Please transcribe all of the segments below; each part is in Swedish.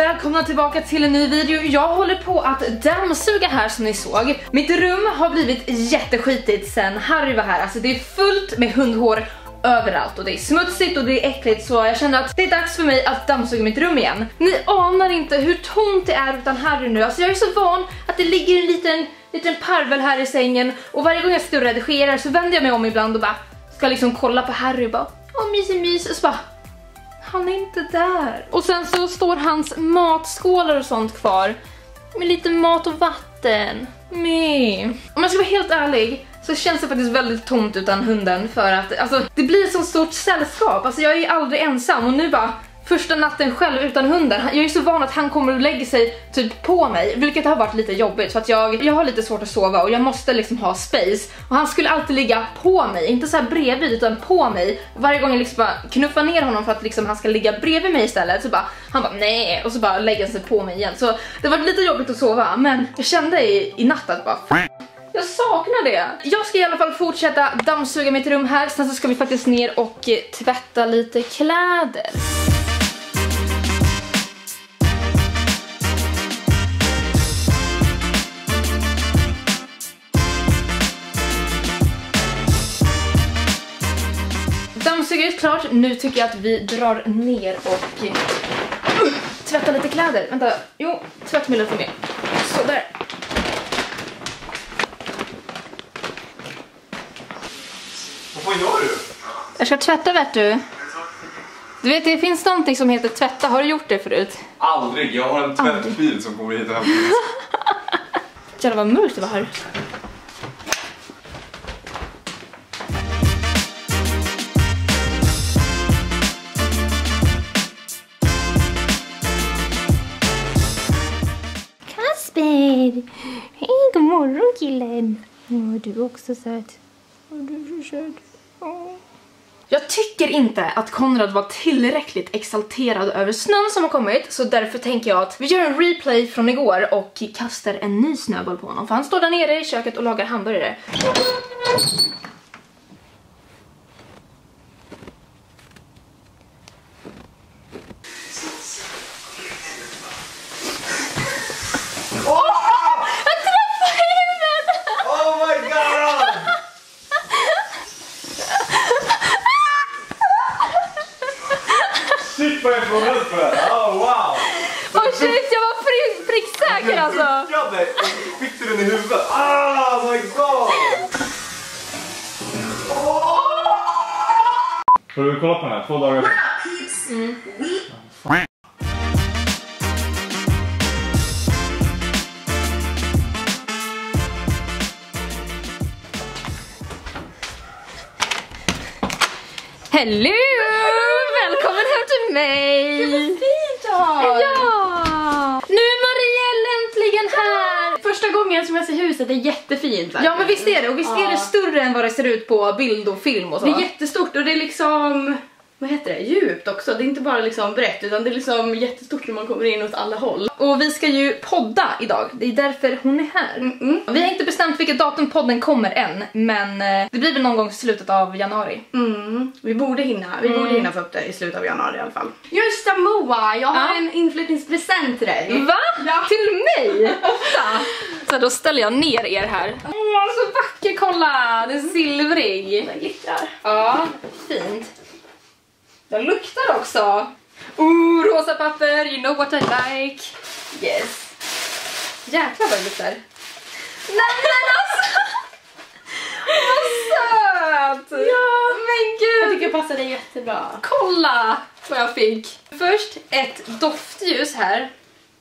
välkomna tillbaka till en ny video. Jag håller på att dammsuga här som ni såg. Mitt rum har blivit jätteskitigt sen Harry var här. Alltså det är fullt med hundhår överallt och det är smutsigt och det är äckligt, så jag kände att det är dags för mig att dammsuga mitt rum igen. Ni anar inte hur tomt det är utan Harry nu. Alltså jag är så van att det ligger en liten parvel här i sängen, och varje gång jag sitter och redigerar så vänder jag mig om ibland och bara ska liksom kolla på Harry och bara mys, och så bara han är inte där. Och sen så står hans matskålar och sånt kvar med lite mat och vatten. Om jag ska vara helt ärlig så känns det faktiskt väldigt tomt utan hunden, för att alltså, det blir ett så stort sällskap. Alltså jag är aldrig ensam, och nu bara första natten själv utan hunden. Jag är så van att han kommer att lägga sig typ på mig, vilket har varit lite jobbigt för att jag har lite svårt att sova och jag måste liksom ha space. Och han skulle alltid ligga på mig, inte så här bredvid utan på mig. Varje gång jag liksom bara knuffar ner honom för att liksom han ska ligga bredvid mig istället, så bara han bara nej, och så bara lägger han sig på mig igen. Så det var lite jobbigt att sova, men jag kände i natt att bara jag saknar det. Jag ska i alla fall fortsätta dammsuga mitt rum här. Sen så ska vi faktiskt ner och tvätta lite kläder. Dammsuget är klart. Nu tycker jag att vi drar ner och tvättar lite kläder. Vänta, tvättmedel för mig. Så där. Vad gör du? Jag ska tvätta, vet du. Du vet, det finns någonting som heter tvätta. Har du gjort det förut? Aldrig. Jag har en tvättbil som kommer hit och hämtar hit. Jävlar vad mörkt det var här. Kasper! Hej, god morgon killen. Du är också söt. Du är så söt. Jag tycker inte att Konrad var tillräckligt exalterad över snön som har kommit, så därför tänker jag att vi gör en replay från igår och kastar en ny snöboll på honom, för han står där nere i köket och lagar hamburgare. Wow! Åh shit, jag var pricksäker alltså! Fick du den i huvudet? Oh my god! Får du kolla på den här? 2 dagar sedan. Hello! Välkommen hem till mig! Det var fint då! Ja! Nu är Marielle äntligen här! Första gången som jag ser huset, det är jättefint verkligen. Ja men visst är det, och visst är det större än vad det ser ut på bild och film och så. Det är jättestort och det är liksom, vad heter det, djupt också. Det är inte bara liksom brett, utan det är liksom jättestort när man kommer in åt alla håll. Och vi ska ju podda idag, det är därför hon är här. Vi har inte bestämt vilket datum podden kommer än, men det blir väl någon gång i slutet av januari. Vi borde hinna få upp det i slutet av januari i alla fall. Just det, Moa, jag har en inflyttningspresent till dig. Va? Ja. Till mig? Så då ställer jag ner er här. Åh, så vacker, kolla! Den är silvrig. Den glittrar. Ja, fint. Den luktar också. Rosa papper, you know what I like. Yes. Jäklar vad det luktar. Nej men alltså! Vad söt! Ja, men gud. Jag tycker det passar dig jättebra. Kolla vad jag fick. Först ett doftljus här.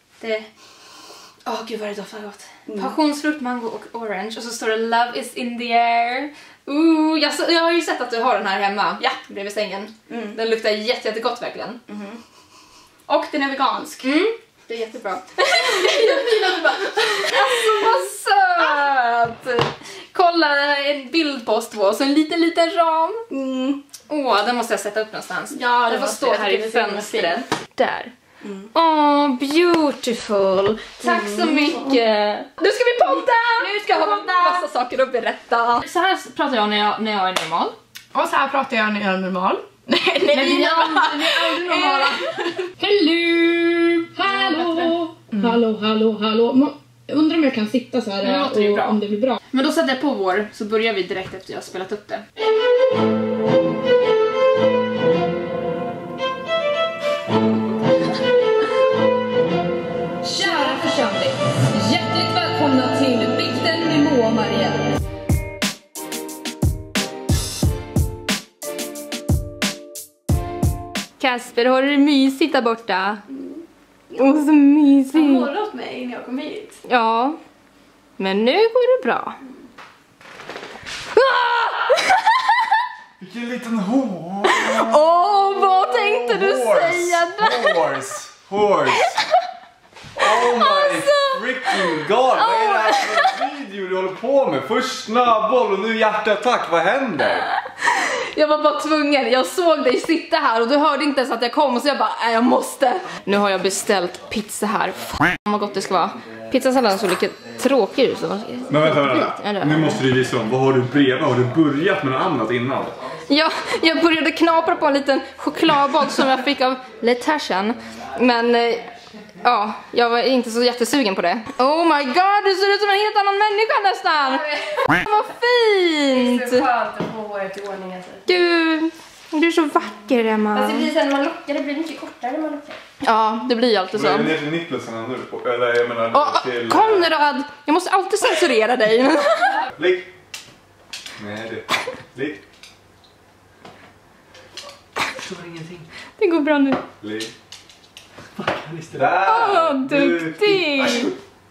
Gud vad det doftar gott. Passionsfrukt, mango och orange. Och så står det love is in the air. Jag har ju sett att du har den här hemma. Ja, bredvid sängen. Den luktar jättegott verkligen. Och den är vegansk. Det är jättebra. Alltså vad söt! Kolla, en bild på oss två och så en liten ram. Den måste jag sätta upp någonstans. Ja, den får stå här i fönstret. Där. Beautiful. Tack så mycket. Nu ska vi podda! Nu ska vi podda! Ha massa saker att berätta. Så här pratar jag när jag är normal. Och så här pratar jag när jag är normal. Nej, Men vi är aldrig normala. Hallå. Undrar om jag kan sitta så här och om det blir bra. Men då sätter jag på vår, så börjar vi direkt efter jag har spelat upp det. Kära församling, hjärtligt välkomna till Bikten med Moa och Marielle. Kasper, har du det mysigt där borta? Åh, så mysigt. Han målade åt mig innan jag kom hit. Ja, men nu går det bra. Vilken liten hår. Åh, vad tänkte du säga där? Horse. Oh my freaking god. Vad är det här för video du håller på med? Först snöboll och nu hjärtattack. Vad händer? Jag var bara tvungen, jag såg dig sitta här och du hörde inte ens att jag kom, så jag bara, jag måste. Nu har jag beställt pizza här. Fan vad gott det ska vara. Pizzasalladen såg lite tråkig ut. Men vänta. Nu måste du visa dem. Vad har du bredvid? Har du börjat med något annat innan? Ja, jag började knapra på en liten chokladboll som jag fick av Letashan. Men ja, jag var inte så jättesugen på det. Oh my god, du ser ut som en helt annan människa nästan. Vad fint. Det är så skönt att få håret i ordning. Du är så vacker, Emma. Fast det blir så när man lockar, det blir mycket kortare när man lockar. Ja, det blir alltid så. Men är det ner till nippelserna nu? Eller jag menar till... Konrad, jag måste alltid censurera dig. Ligg. Nej, det... Ligg. Jag förstår ingenting. Det går bra nu. Ligg. Vad kan vi Där! Duktig. Varsågod.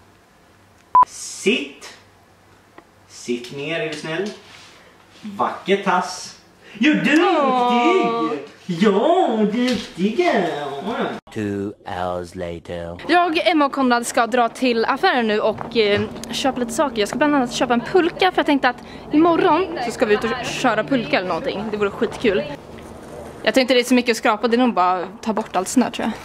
Sitt. Sitt ner, är du snäll. Vacker tass. Jo, duktig! Ja, duktiga! 2 hours later. Jag, Emma och Konrad ska dra till affären nu och köpa lite saker. Jag ska bland annat köpa en pulka, för jag tänkte att imorgon så ska vi ut och köra pulka eller någonting. Det vore skitkul. Jag tänkte det är så mycket att skrapa, det är nog bara ta bort allt snö, tror jag.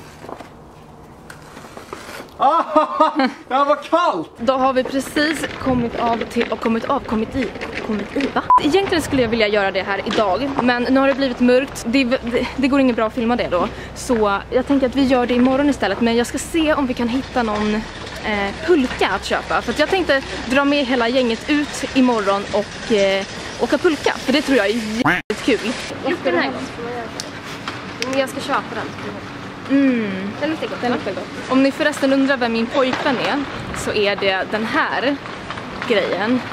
Det här var kallt! Då har vi precis kommit i, va? Egentligen skulle jag vilja göra det här idag, men nu har det blivit mörkt. Det går inget bra att filma det då. Så jag tänker att vi gör det imorgon istället, men jag ska se om vi kan hitta någon pulka att köpa. För att jag tänkte dra med hela gänget ut imorgon och åka pulka, för det tror jag är jävligt kul. Luktar den här gott? Jag ska köpa den. Den luktar gott. Den luktar gott. Om ni förresten undrar vem min pojkvän är, så är det den här grejen.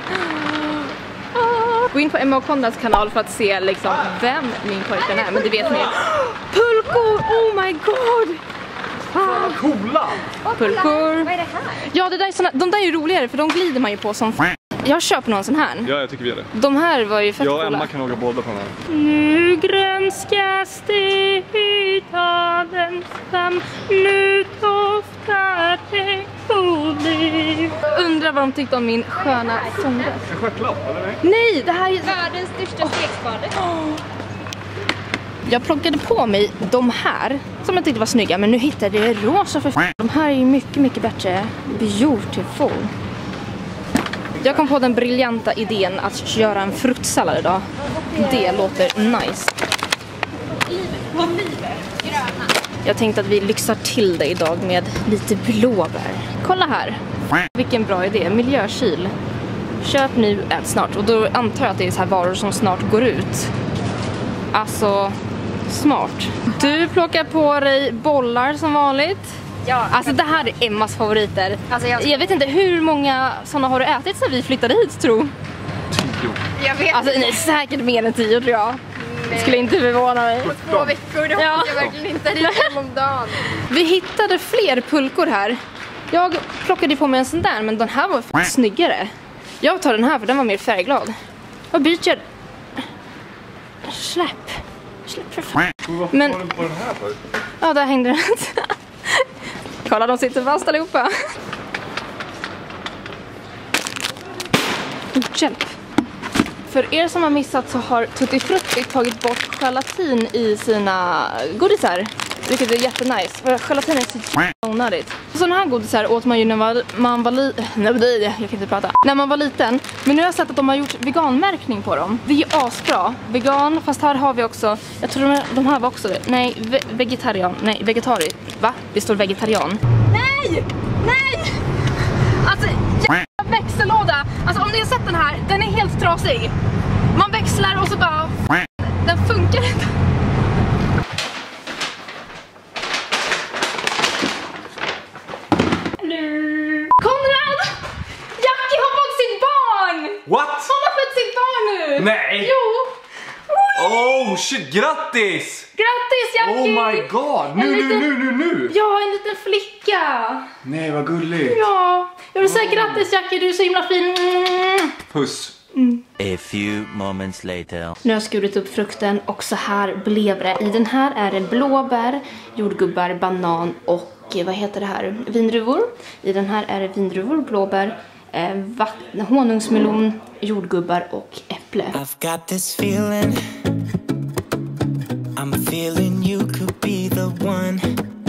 Gå in på Emma och Konrads kanal för att se liksom vem min pojkvän är, men det vet ni. Pulkor! Oh my god! Coola! Pulkor. Vad är det här? Ja, det där är såna, de där är ju roligare, för de glider man ju på som Jag köper någon sån här. Ja, jag tycker vi gör det. De här var ju fett Jag och coola. Emma kan åka båda på den här. Nu grönskas det i talens fram, nu doftar det på liv. Undrar vad de tyckte om min sköna sångröst. En stjärtlapp, eller nej? Nej, det här är... Världens största stekspadet. Jag plockade på mig de här som jag tyckte var snygga, men nu hittade jag rosa för De här är ju mycket, mycket bättre. Beautiful. Jag kom på den briljanta idén att göra en fruktsallad idag. Det låter nice. Jag tänkte att vi lyxar till det idag med lite blåbär. Kolla här. Vilken bra idé. Miljökyl. Köp nu, ät snart. Och då antar jag att det är så här varor som snart går ut. Alltså, smart. Du plockar på dig bollar som vanligt. Ja. Alltså det här är Emmas favoriter. Alltså, jag vet inte hur många sådana har du ätit sedan vi flyttade hit, tro? 10. Jag vet Alltså nej, säkert mer än 10 tror jag. Skulle inte förvåna mig. 2 veckor, det Ja. hoppas jag verkligen inte. Det är 5 om dagen. Vi hittade fler pulkor här. Jag plockade på mig en sån där, men den här var snyggare. Jag tar den här för den var mer färgglad. Vad byter jag? Släpp för fan. Varför Men- har du på den här för? Ja, där hängde den. Kolla, de sitter fast allihopa. Hjälp. För er som har missat så har Tutti Frutti tagit bort gelatin i sina godisar. Vilket är jättenice. För gelatin är så onödigt. sådana här godisar åt man ju när man var liten. Nej, jag kan inte prata. När man var liten. Men nu har jag sett att de har gjort veganmärkning på dem. Det är ju asbra. Vegan, fast här har vi också, jag tror de här var också det. Nej, vegetarian. Nej, vegetarisk. Va? Det står vegetarian. Nej! Nej! Alltså, jävla växellåda. Alltså om ni har sett den här, den är helt trasig. Man växlar och så bara... Den funkar inte. Konrad! Jackie har fått sitt barn! What? Hon har fått sitt barn nu! Nej! Jo! Oh shit, grattis! Grattis Jackie! Oh my god, nu! Ja, en liten flicka! Nej, vad gulligt! Ja, jag vill säga grattis Jackie, du är så himla fin! Puss! A few moments later. Nu har jag skurit upp frukten och så här blev det. I den här är det blåbär, jordgubbar, banan och vad heter det här? Vindruvor. I den här är det vindruvor, blåbär, honungsmelon, jordgubbar och äpple. I've got this feeling, I'm feeling you could be the one.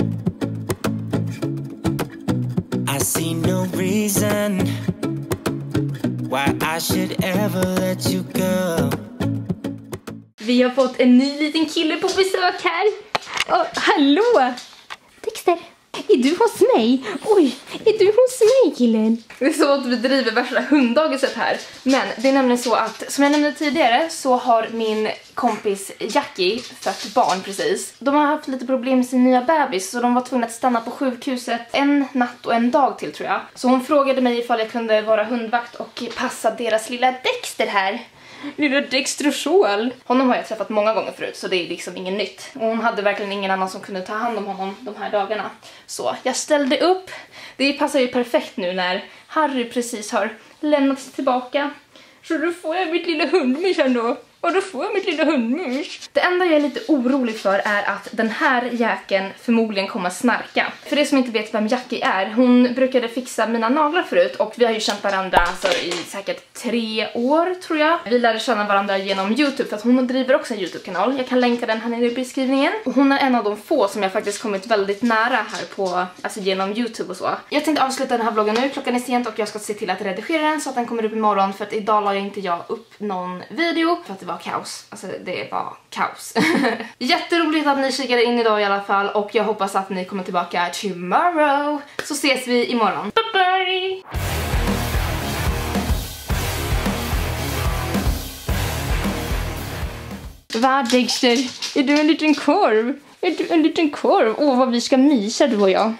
I see no reason why I should ever let you go. Vi har fått en ny liten kille på besök här. Hallå! Dexter, är du hos mig? Oj, är du hos mig killen? Det är så att vi driver värsta hunddagiset här. Men det är nämligen så att, som jag nämnde tidigare, så har min kompis Jackie fött barn precis. De har haft lite problem med sin nya bebis, så de var tvungna att stanna på sjukhuset en natt och en dag till tror jag. Så hon frågade mig ifall jag kunde vara hundvakt och passa deras lilla Dexter här. Lilla Dextrosol. Honom har jag träffat många gånger förut, så det är liksom inget nytt. Och hon hade verkligen ingen annan som kunde ta hand om honom de här dagarna. Så jag ställde upp. Det passar ju perfekt nu när Harry precis har lämnats tillbaka. Så då får jag mitt lilla hundmys ändå. Och då får jag mitt lilla hundmys. Det enda jag är lite orolig för är att den här jäkeln förmodligen kommer snarka. För det som inte vet vem Jackie är, hon brukade fixa mina naglar förut. Och vi har ju känt varandra alltså, i säkert 3 år tror jag. Vi lärde känna varandra genom YouTube, för att hon driver också en YouTube-kanal. Jag kan länka den här nere i beskrivningen. Och hon är en av de få som jag faktiskt kommit väldigt nära här på, alltså genom YouTube och så. Jag tänkte avsluta den här vloggen nu, klockan är sent och jag ska se till att redigera den så att den kommer upp imorgon. För att idag la jag inte upp någon video för att det var kaos. Alltså det var kaos. Jätteroligt att ni kikade in idag i alla fall. Och jag hoppas att ni kommer tillbaka tomorrow. Så ses vi imorgon. Bye bye! Va Dexter? Är du en liten korv? Är du en liten korv? Åh vad vi ska mysa du och jag.